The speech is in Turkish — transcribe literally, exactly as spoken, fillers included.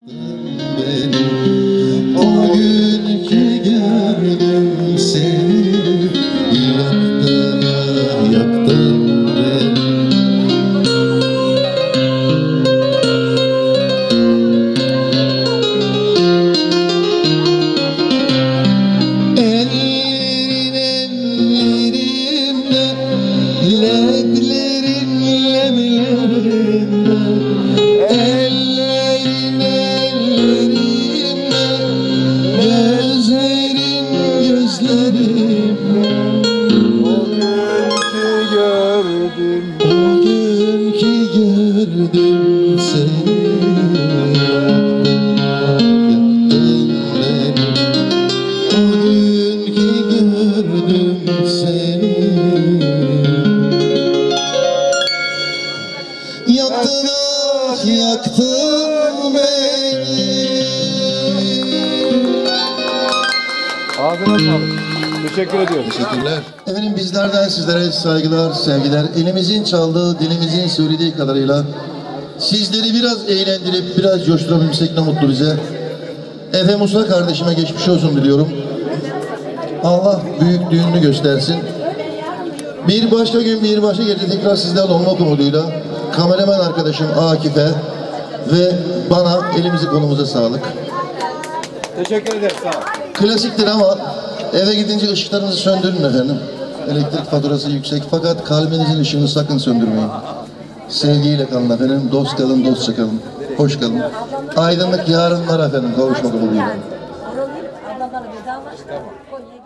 Beni, o gün ki gördüm seni, yaktın yaktın beni. Ellerin ellerimde, ledlerin lemlerimde, ellerin ellerimde, gözlerin gözlerimde. O gün ki gördüm seni, yaktın ah yaktın beni. Ağzına sağlık. Teşekkür ediyorum. Teşekkürler. Efendim bizlerden sizlere saygılar, sevgiler. Elimizin çaldığı, dilimizin söylediği kadarıyla sizleri biraz eğlendirip biraz coşturabilsek ne mutlu bize. Efe Musa kardeşime geçmiş olsun diliyorum. Allah büyüklüğünü göstersin. Bir başka gün bir başka gece tekrar sizlerle olmak umuduyla kameraman arkadaşım Akif'e ve bana elimizi kolumuza sağlık. Teşekkür ederim. Sağ ol. Klasiktir ama eve gidince ışıklarınızı söndürün efendim. Elektrik faturası yüksek fakat kalbinizin ışığını sakın söndürmeyin. Sevgiyle kalın efendim. Dost kalın, dostça kalın. Hoş kalın. Aydınlık yarınlar efendim. Kavuşmak umuduyla.